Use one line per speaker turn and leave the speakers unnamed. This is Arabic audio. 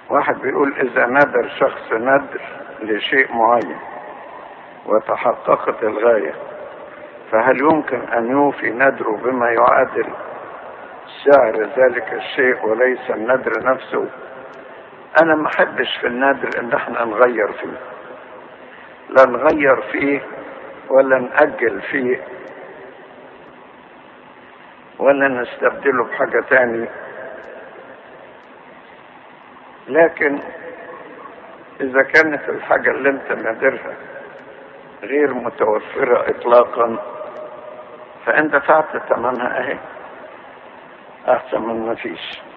واحد بيقول اذا نذر شخص نذر لشيء معين وتحققت الغاية، فهل يمكن ان يوفي نذره بما يعادل سعر ذلك الشيء وليس النذر نفسه؟ انا ما احبش في النذر ان احنا نغير فيه، لا نغير فيه ولا نأجل فيه ولا نستبدله بحاجة تاني. لكن اذا كانت الحاجة اللي انت نادرها غير متوفرة اطلاقا فانت دفعت ثمنها اهي، احسن من ما فيش.